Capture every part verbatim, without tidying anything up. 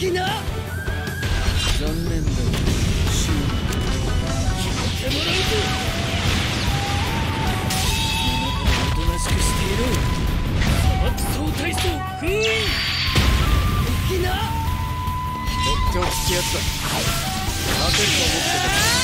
きな。残念だ。死ぬ。聞いてもらうぞ。おとなしくしていろ。砂漠総体操封印。きな。とっておきやつだ。勝てると思ってた。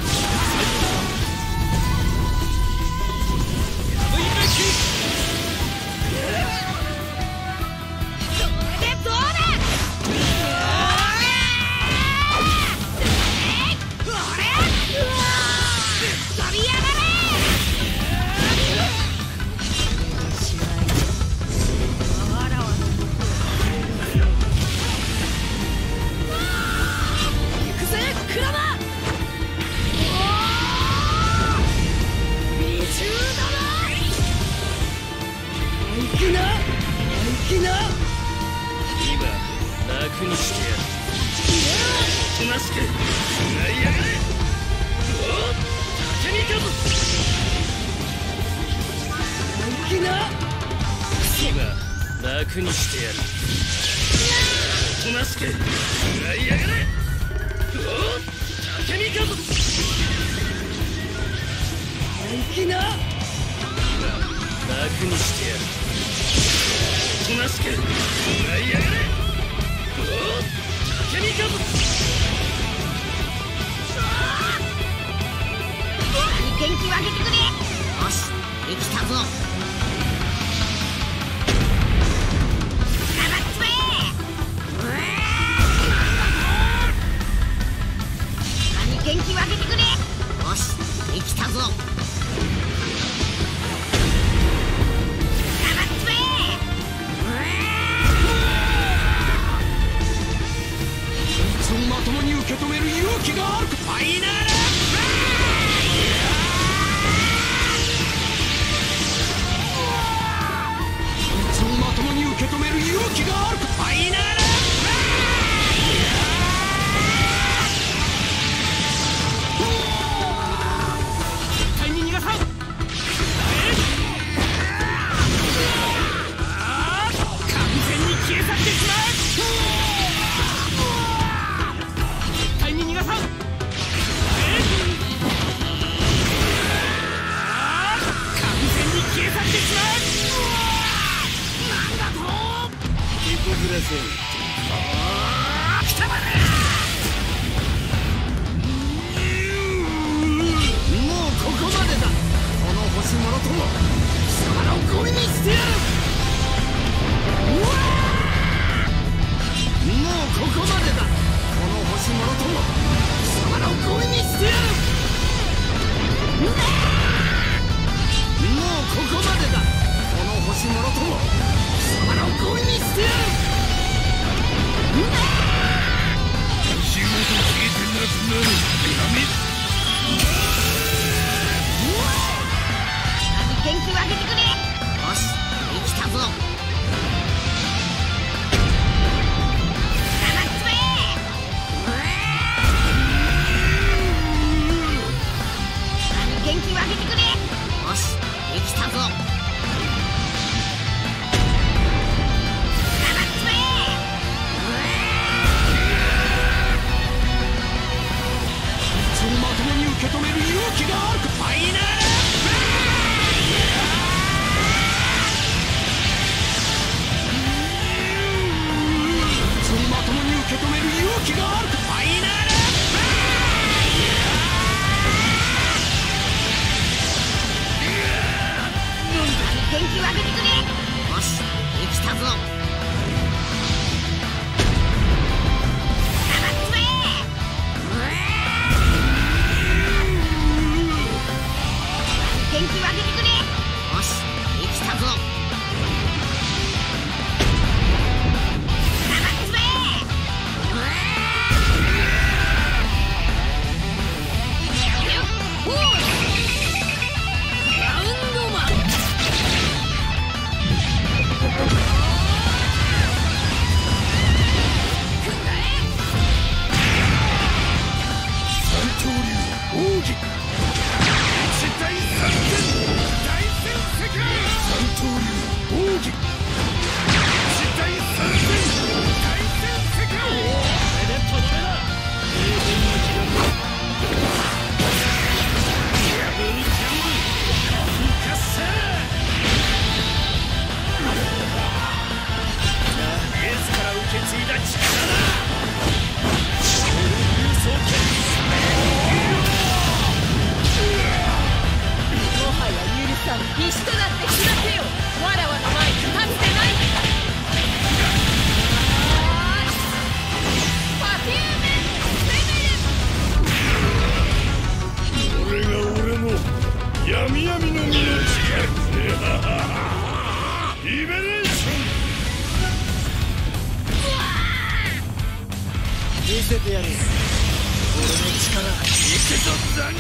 楽にしてやる。おとなしく食らいやがれ。おっ竹見かぞ。いきな。今楽にしてやる。おとなしく食らいやがれ。おっ竹見かぞ。元気を上げてくれ。よしできたぞ。元気を上げてくれ。よしできたぞ。そいつをまともに受け止める勇気があるか。ファイナルそいつをまともに受け止める勇気があるか。ファイナル一対三千。 さん必死となって砕けよ。わらわの前に立ってない。パフューメ攻める。 俺が俺の闇闇の身の力リベレーション見せてやる。俺の力行くぞ残月。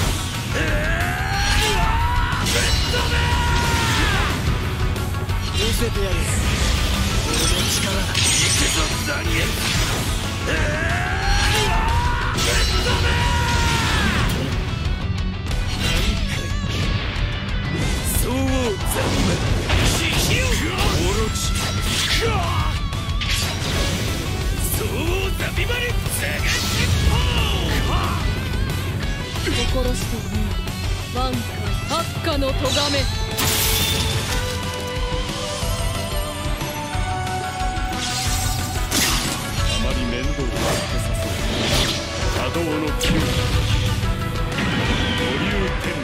見せてやる。俺の力行くぞ残月。そう残念地球オロチそうザビバリザガシポー心してね。万回八下の咎め。 あまり面倒をかけさせ波動の気を保留天の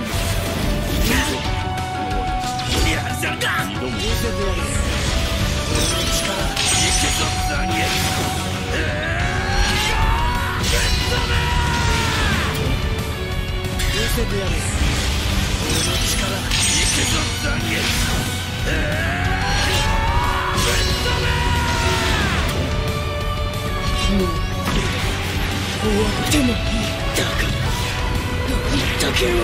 やるじゃんか。二度も見せてやる。俺の力行くぞ残月。見せてやる。俺の力行くぞ残月。もう終わってもいい。だからどんだけを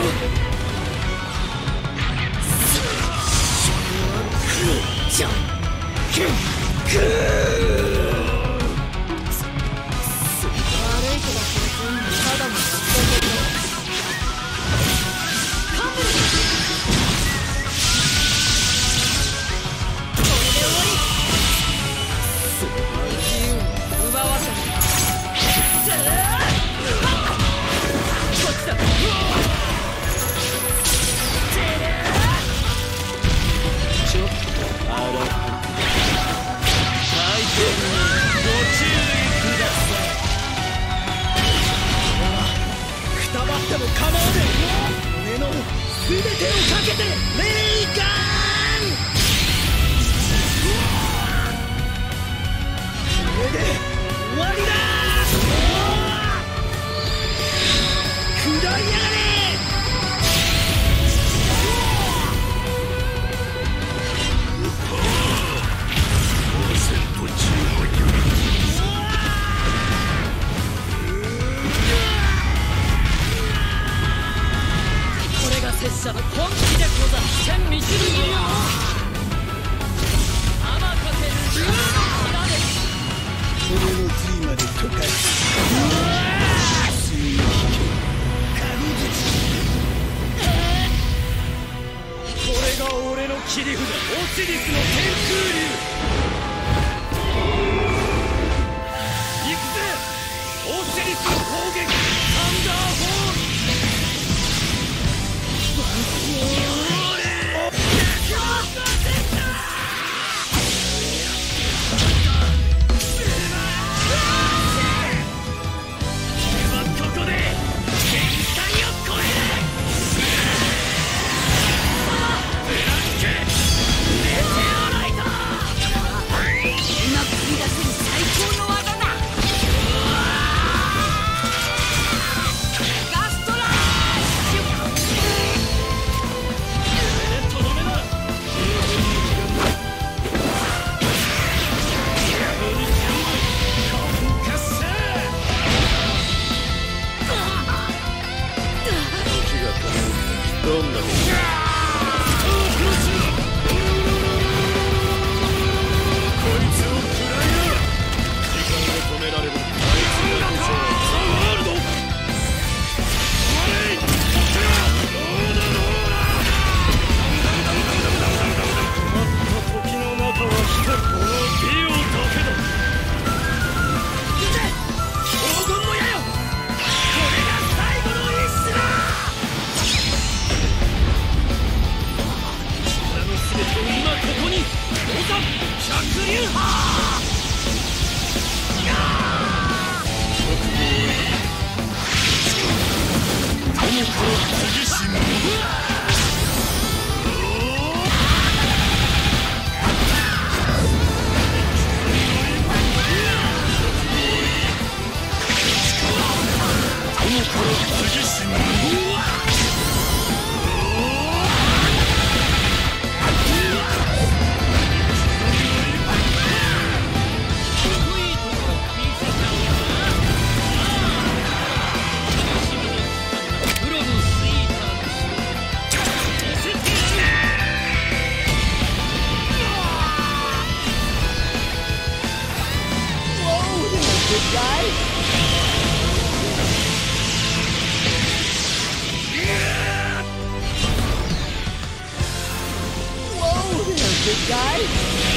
じゃんけんくー。悪い子だけど全部ただのカムリ。これで終わり。自由を奪わせる。こっちだ。ちょっとあら回転にご注意ください。くたばっても構わねえ。胸の全てをかけてレイガン。これで終わりだ。下りやがれ。これが拙者の本気でござる。千見知るよ。天かける竜のひらでそれの髄まで溶かしこれが俺の切り札オシリスの天空竜。行くぜオシリスの攻撃サンダーホール。 big guy. Whoa there, big guy.